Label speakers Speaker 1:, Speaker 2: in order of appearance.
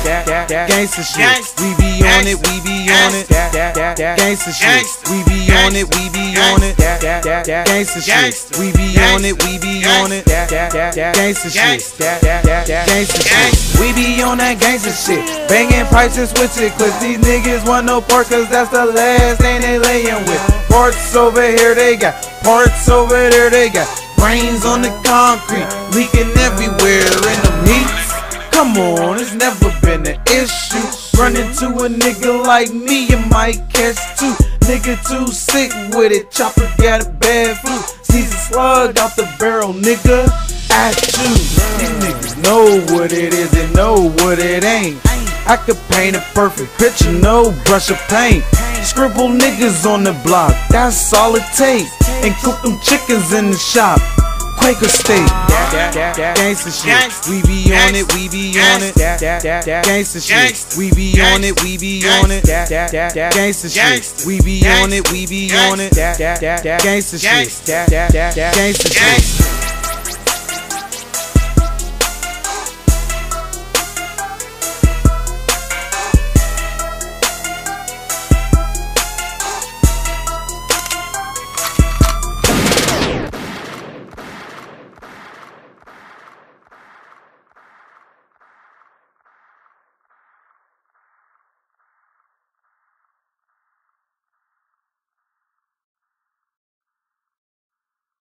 Speaker 1: Gangsta shit, we be on it, we be on it. Gangsta shit, we be on it, we be on it. Gangsta shit, we be on it, we be on it. Gangsta shit, gangsta shit, we be on that gangsta shit. Banging pipes and switch it, cause these niggas want no pork, cause that's the last thing they layin' with. Parts over here they got, parts over there they got. Brains on the concrete, leaking everywhere in the heats. Come on, it's never been an issue. Run into a nigga like me, you might catch two. Nigga too sick with it, chopper got a bad flu. Sees a slug out the barrel, nigga, at you. These niggas know what it is and know what it ain't. I could paint a perfect picture, no brush of paint. Scribble niggas on the block, that's all it takes. And cook them chickens in the shop, Quaker State. Gangsta shit, we be on it, we be on it. Gangsta shit, we be on it, we be on it. Gangsta shit, we be on it, we be on it. Gangsta shit, gangsta shit.